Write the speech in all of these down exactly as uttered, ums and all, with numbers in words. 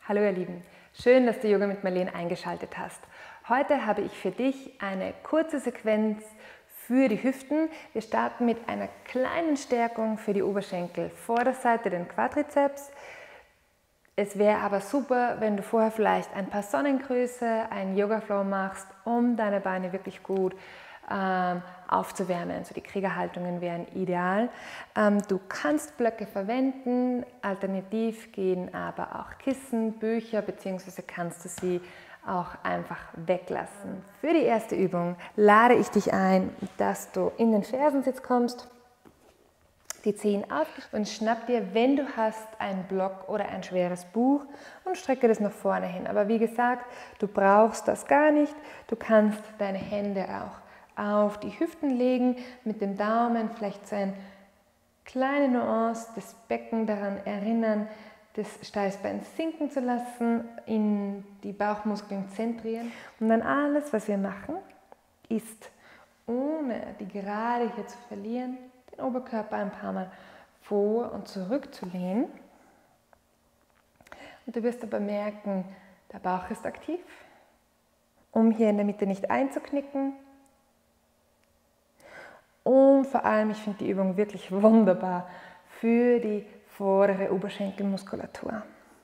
Hallo ihr Lieben, schön, dass du Yoga mit Marlene eingeschaltet hast. Heute habe ich für dich eine kurze Sequenz für die Hüften. Wir starten mit einer kleinen Stärkung für die Oberschenkel, Vorderseite den Quadrizeps. Es wäre aber super, wenn du vorher vielleicht ein paar Sonnengrüße, einen Yoga Flow machst, um deine Beine wirklich gut ähm, aufzuwärmen. Also die Kriegerhaltungen wären ideal. Ähm, du kannst Blöcke verwenden, alternativ gehen aber auch Kissen, Bücher, beziehungsweise kannst du sie auch einfach weglassen. Für die erste Übung lade ich dich ein, dass du in den Fersensitz kommst, die Zehen auf und schnapp dir, wenn du hast, einen Block oder ein schweres Buch und strecke das nach vorne hin. Aber wie gesagt, du brauchst das gar nicht. Du kannst deine Hände auch auf die Hüften legen, mit dem Daumen vielleicht so eine kleine Nuance, das Becken daran erinnern, das Steißbein sinken zu lassen, in die Bauchmuskeln zentrieren. Und dann alles, was wir machen, ist, ohne die Gerade hier zu verlieren, den Oberkörper ein paar Mal vor und zurück zu lehnen. Und du wirst aber merken, der Bauch ist aktiv, um hier in der Mitte nicht einzuknicken. Und vor allem, ich finde die Übung wirklich wunderbar für die vordere Oberschenkelmuskulatur.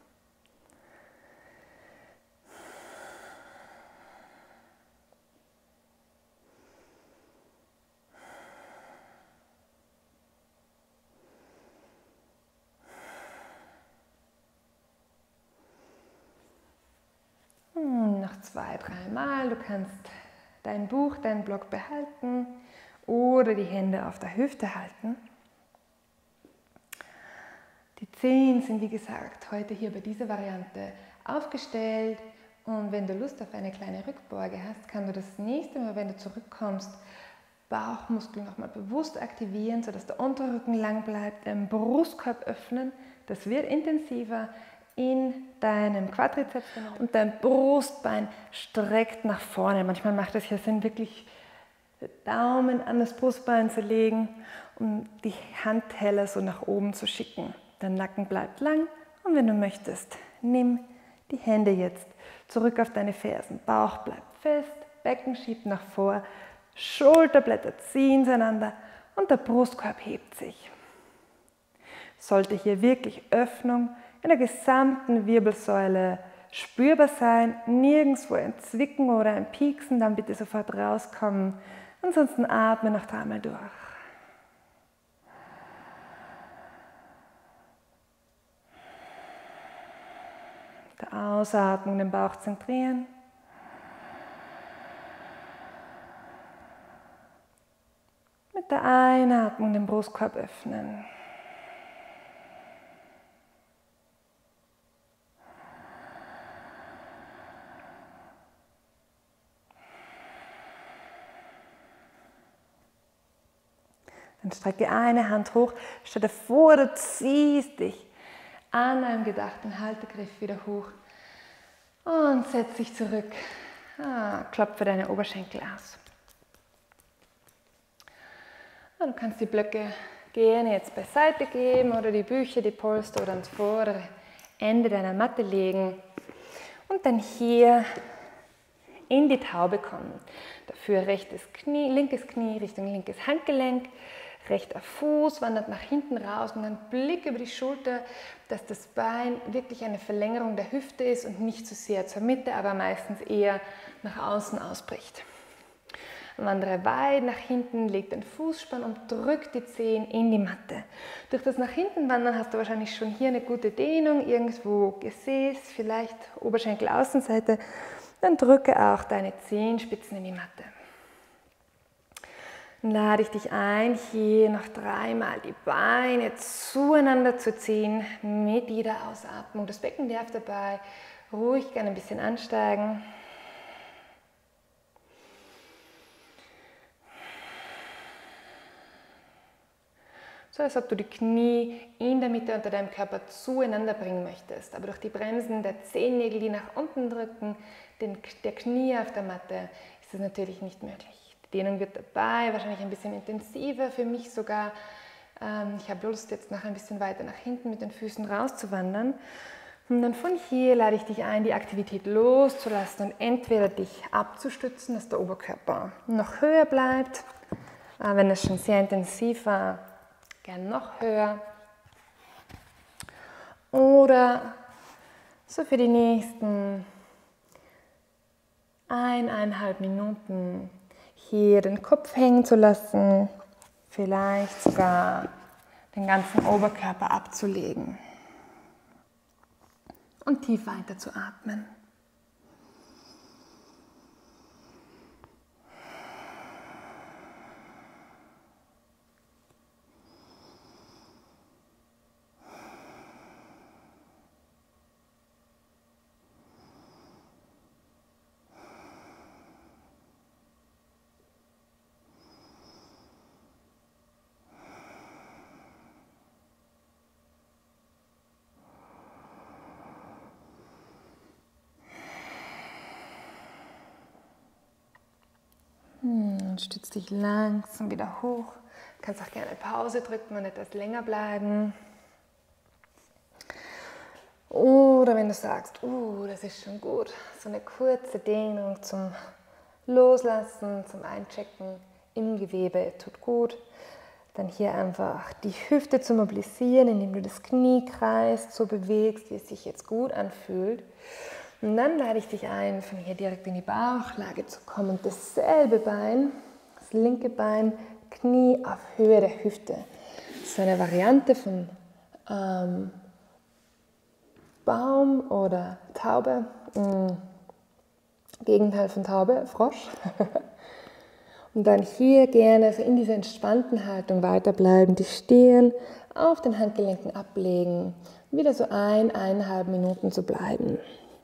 Noch zwei, dreimal. Du kannst dein Buch, deinen Block behalten oder die Hände auf der Hüfte halten. Die Zehen sind, wie gesagt, heute hier bei dieser Variante aufgestellt. Und wenn du Lust auf eine kleine Rückbeuge hast, kannst du das nächste Mal, wenn du zurückkommst, Bauchmuskeln nochmal bewusst aktivieren, sodass der Unterrücken lang bleibt, den Brustkorb öffnen. Das wird intensiver in deinem Quadrizeps und dein Brustbein streckt nach vorne. Manchmal macht es hier Sinn, wirklich den Daumen an das Brustbein zu legen, um die Handteller so nach oben zu schicken. Dein Nacken bleibt lang und wenn du möchtest, nimm die Hände jetzt zurück auf deine Fersen. Bauch bleibt fest, Becken schiebt nach vor, Schulterblätter ziehen zueinander und der Brustkorb hebt sich. Sollte hier wirklich Öffnung in der gesamten Wirbelsäule spürbar sein, nirgendwo ein Zwicken oder ein Pieksen, dann bitte sofort rauskommen. Ansonsten atme noch dreimal durch. Der Ausatmung den Bauch zentrieren. Mit der Einatmung den Brustkorb öffnen. Dann strecke eine Hand hoch, stell dir vor, du ziehst dich an einem gedachten Haltegriff wieder hoch und setz dich zurück. Ah, klopfe deine Oberschenkel aus. Und du kannst die Blöcke gerne jetzt beiseite geben oder die Bücher, die Polster oder ans vordere Ende deiner Matte legen und dann hier in die Taube kommen. Dafür rechtes Knie, linkes Knie Richtung linkes Handgelenk. Rechter Fuß wandert nach hinten raus und dann Blick über die Schulter, dass das Bein wirklich eine Verlängerung der Hüfte ist und nicht zu sehr zur Mitte, aber meistens eher nach außen ausbricht. Wandere weit nach hinten, leg den Fußspann und drück die Zehen in die Matte. Durch das nach hinten wandern hast du wahrscheinlich schon hier eine gute Dehnung, irgendwo Gesäß, vielleicht Oberschenkelaußenseite. Dann drücke auch deine Zehenspitzen in die Matte. Dann lade ich dich ein, hier noch dreimal die Beine zueinander zu ziehen mit jeder Ausatmung. Das Becken darf dabei ruhig gerne ein bisschen ansteigen. So als ob du die Knie in der Mitte unter deinem Körper zueinander bringen möchtest. Aber durch die Bremsen der Zehennägel, die nach unten drücken, den, der Knie auf der Matte, ist das natürlich nicht möglich. Die Dehnung wird dabei, wahrscheinlich ein bisschen intensiver, für mich sogar. Ähm, ich habe Lust, jetzt noch ein bisschen weiter nach hinten mit den Füßen rauszuwandern. Und dann von hier lade ich dich ein, die Aktivität loszulassen und entweder dich abzustützen, dass der Oberkörper noch höher bleibt, wenn es schon sehr intensiv war, gern noch höher. Oder so für die nächsten eineinhalb Minuten hier den Kopf hängen zu lassen, vielleicht sogar den ganzen Oberkörper abzulegen und tief weiter zu atmen. Hm, stütz dich langsam wieder hoch. Du kannst auch gerne Pause drücken und etwas länger bleiben. Oder wenn du sagst, uh, das ist schon gut, so eine kurze Dehnung zum Loslassen, zum Einchecken im Gewebe tut gut. Dann hier einfach die Hüfte zu mobilisieren, indem du das Knie kreist, so bewegst, wie es sich jetzt gut anfühlt. Und dann lade ich dich ein, von hier direkt in die Bauchlage zu kommen und dasselbe Bein, das linke Bein, Knie auf Höhe der Hüfte. Das ist eine Variante von ähm, Baum oder Taube. Hm. Gegenteil von Taube, Frosch. Und dann hier gerne so in dieser entspannten Haltung weiterbleiben, die Stirn auf den Handgelenken ablegen, wieder so ein, eineinhalb Minuten zu bleiben.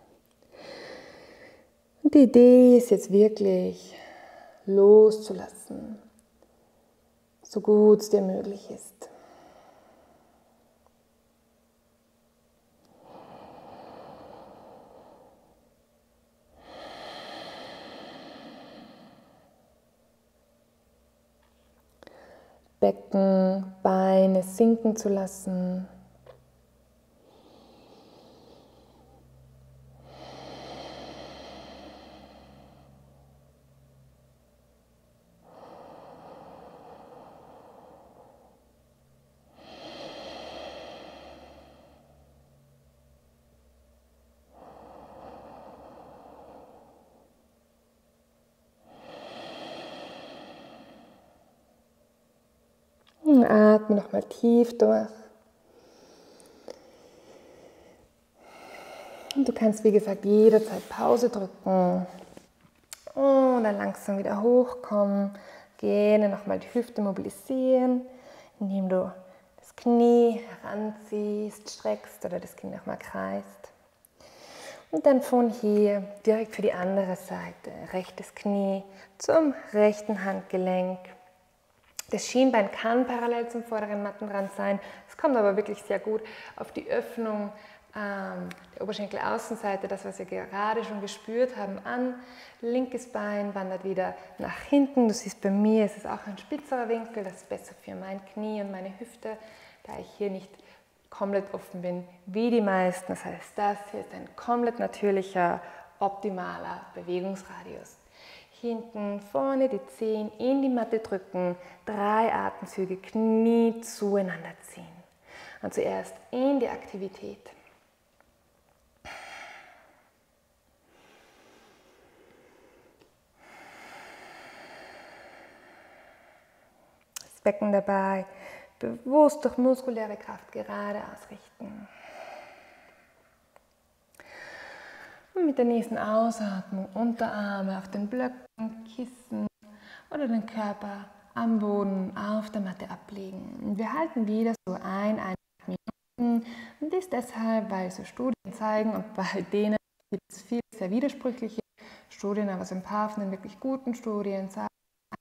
Und die Idee ist jetzt wirklich loszulassen, so gut es dir möglich ist. Becken, Beine sinken zu lassen. Atme nochmal tief durch. Und du kannst, wie gesagt, jederzeit Pause drücken. Und dann langsam wieder hochkommen. Gerne nochmal die Hüfte mobilisieren, indem du das Knie heranziehst, streckst oder das Knie nochmal kreist. Und dann von hier direkt für die andere Seite. Rechtes Knie zum rechten Handgelenk. Das Schienbein kann parallel zum vorderen Mattenrand sein. Es kommt aber wirklich sehr gut auf die Öffnung ähm, der Oberschenkelaußenseite, das, was wir gerade schon gespürt haben, an. Linkes Bein wandert wieder nach hinten. Du siehst, bei mir ist es auch ein spitzerer Winkel. Das ist besser für mein Knie und meine Hüfte, da ich hier nicht komplett offen bin, wie die meisten. Das heißt, das hier ist ein komplett natürlicher, optimaler Bewegungsradius. Hinten, vorne die Zehen in die Matte drücken, drei Atemzüge, Knie zueinander ziehen. Und zuerst in die Aktivität. Das Becken dabei bewusst durch muskuläre Kraft gerade ausrichten. Und mit der nächsten Ausatmung Unterarme auf den Blöcken, Kissen oder den Körper am Boden auf der Matte ablegen. Und wir halten wieder so ein, eineinhalb Minuten. Und das deshalb, weil so Studien zeigen und bei denen gibt es viele sehr widersprüchliche Studien, aber so ein paar von den wirklich guten Studien zeigen,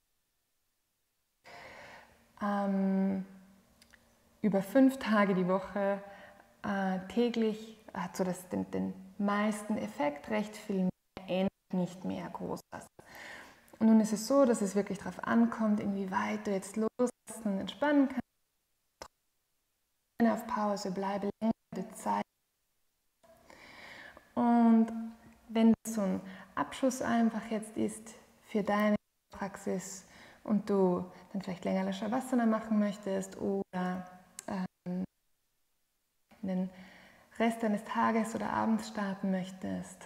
ähm, über fünf Tage die Woche äh, täglich hat so das, den, den meisten Effekt, recht viel mehr, ändert nicht mehr groß was. Und nun ist es so, dass es wirklich darauf ankommt, inwieweit du jetzt loslassen und entspannen kannst. Auf Pause, bleibe längere Zeit. Wenn das so ein Abschluss einfach jetzt ist für deine Praxis und du dann vielleicht länger Shavasana machen möchtest oder ähm, den Rest deines Tages oder Abends starten möchtest.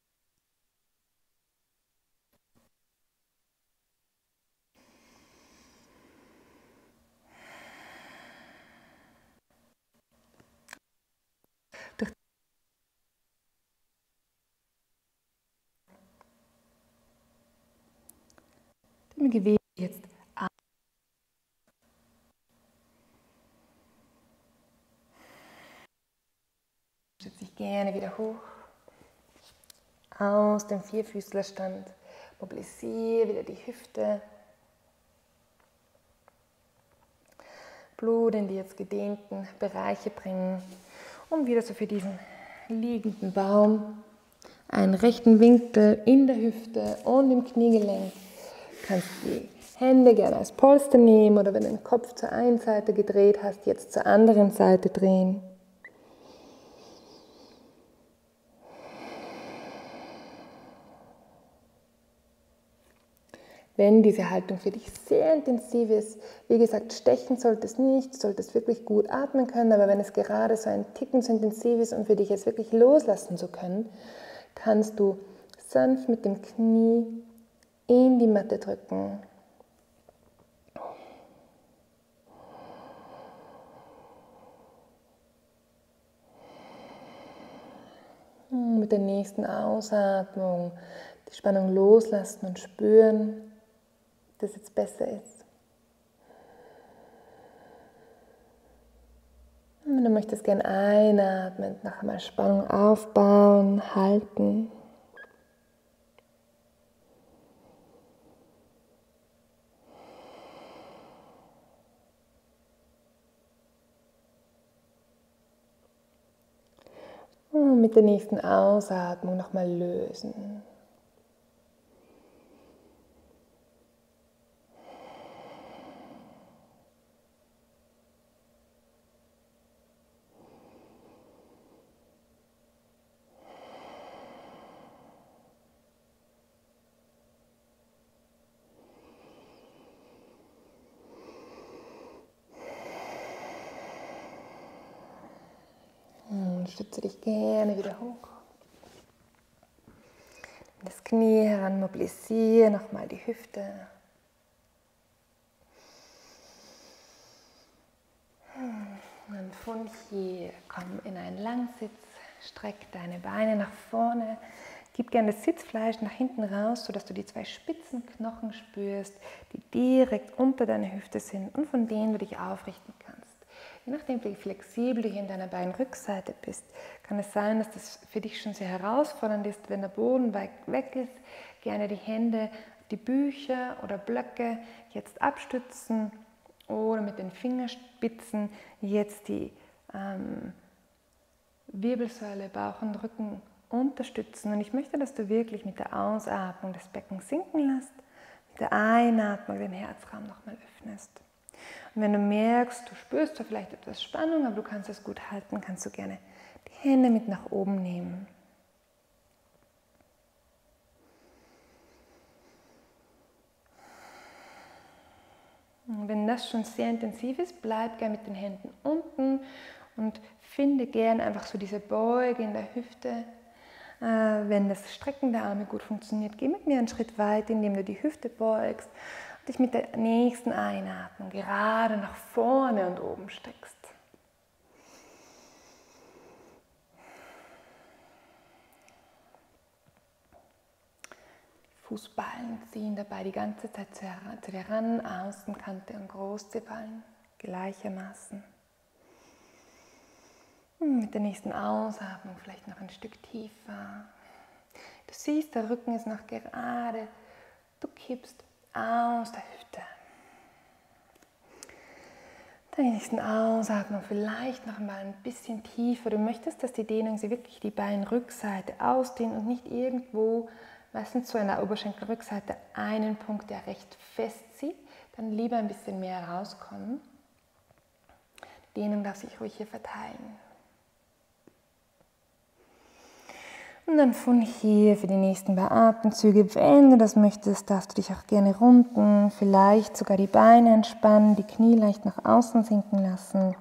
Durch die Gewebe jetzt an. Setze dich gerne wieder hoch. Aus dem Vierfüßlerstand. Mobilisiere wieder die Hüfte. Blut in die jetzt gedehnten Bereiche bringen. Und wieder so für diesen liegenden Baum. Einen rechten Winkel in der Hüfte und im Kniegelenk. Du kannst die Hände gerne als Polster nehmen oder wenn du den Kopf zur einen Seite gedreht hast, jetzt zur anderen Seite drehen. Wenn diese Haltung für dich sehr intensiv ist, wie gesagt, stechen solltest nicht, solltest wirklich gut atmen können, aber wenn es gerade so ein Ticken zu intensiv ist und für dich jetzt wirklich loslassen zu können, kannst du sanft mit dem Knie in die Matte drücken. Und mit der nächsten Ausatmung die Spannung loslassen und spüren, dass es jetzt besser ist. Und wenn du möchtest, gerne einatmen, noch einmal Spannung aufbauen, halten. Und mit der nächsten Ausatmung nochmal lösen. Stütze dich gerne wieder hoch. Das Knie heran, mobilisiere nochmal die Hüfte. Und von hier komm in einen Langsitz, streck deine Beine nach vorne, gib gerne das Sitzfleisch nach hinten raus, sodass du die zwei spitzen Knochen spürst, die direkt unter deiner Hüfte sind und von denen du dich aufrichten kannst. Je nachdem, wie flexibel du hier in deiner Beinrückseite bist, kann es sein, dass das für dich schon sehr herausfordernd ist, wenn der Boden weit weg ist. Gerne die Hände auf die Bücher oder Blöcke jetzt abstützen oder mit den Fingerspitzen jetzt die ähm, Wirbelsäule, Bauch und Rücken unterstützen. Und ich möchte, dass du wirklich mit der Ausatmung das Becken sinken lässt, mit der Einatmung den Herzraum nochmal öffnest. Und wenn du merkst, du spürst da vielleicht etwas Spannung, aber du kannst es gut halten, kannst du gerne die Hände mit nach oben nehmen. Und wenn das schon sehr intensiv ist, bleib gerne mit den Händen unten und finde gerne einfach so diese Beuge in der Hüfte. Wenn das Strecken der Arme gut funktioniert, geh mit mir einen Schritt weit, indem du die Hüfte beugst. Dich mit der nächsten Einatmung gerade nach vorne und oben streckst. Fußballen ziehen dabei die ganze Zeit zu dir ran, Außenkante und Großzehballen gleichermaßen. Und mit der nächsten Ausatmung vielleicht noch ein Stück tiefer. Du siehst, der Rücken ist noch gerade. Du kippst aus der Hüfte. Bei der nächsten Ausatmung vielleicht noch mal ein bisschen tiefer. Du möchtest, dass die Dehnung sie wirklich die Beinrückseite ausdehnt und nicht irgendwo, meistens zu einer Oberschenkelrückseite, einen Punkt, der recht fest zieht. Dann lieber ein bisschen mehr rauskommen. Die Dehnung darf sich ruhig hier verteilen. Und dann von hier für die nächsten paar Atemzüge, wenn du das möchtest, darfst du dich auch gerne runden, vielleicht sogar die Beine entspannen, die Knie leicht nach außen sinken lassen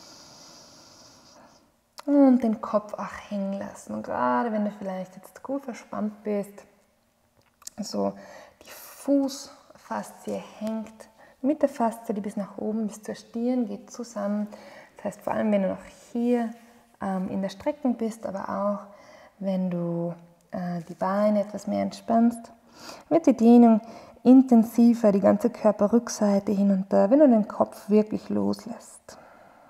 und den Kopf auch hängen lassen. Und gerade wenn du vielleicht jetzt gut verspannt bist, so die Fußfaszie hängt mit der Faszie, die bis nach oben, bis zur Stirn geht zusammen. Das heißt, vor allem wenn du noch hier ähm, in der Streckung bist, aber auch wenn du äh, die Beine etwas mehr entspannst, wird die Dehnung intensiver, die ganze Körperrückseite hin und da, wenn du den Kopf wirklich loslässt.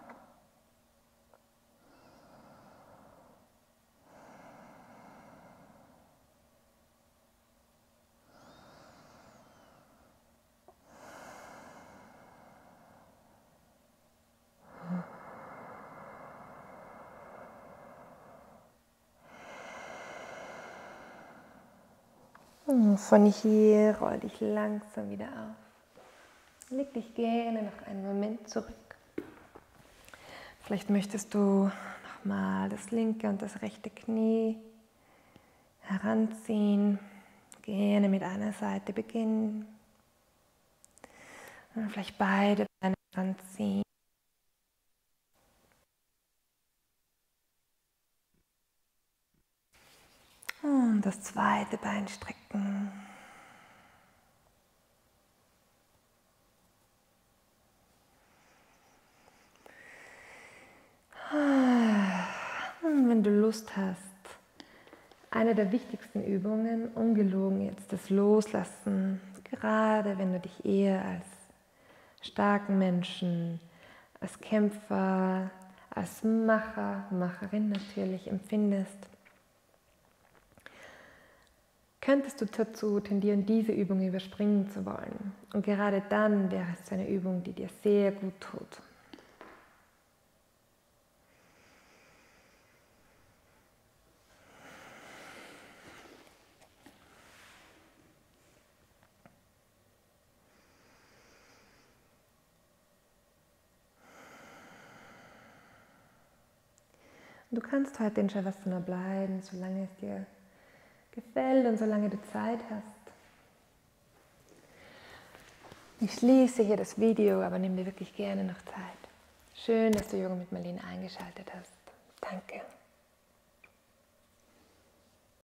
Von hier roll dich langsam wieder auf. Leg dich gerne noch einen Moment zurück. Vielleicht möchtest du nochmal das linke und das rechte Knie heranziehen. Gerne mit einer Seite beginnen. Und vielleicht beide Beine heranziehen. Und das zweite Bein strecken. Und wenn du Lust hast, eine der wichtigsten Übungen, ungelogen jetzt das Loslassen, gerade wenn du dich eher als starken Menschen, als Kämpfer, als Macher, Macherin natürlich empfindest, könntest du dazu tendieren, diese Übung überspringen zu wollen. Und gerade dann wäre es eine Übung, die dir sehr gut tut. Du kannst heute in Shavasana bleiben, solange es dir gefällt und solange du Zeit hast. Ich schließe hier das Video, aber nimm dir wirklich gerne noch Zeit. Schön, dass du Yoga mit Marlene eingeschaltet hast. Danke.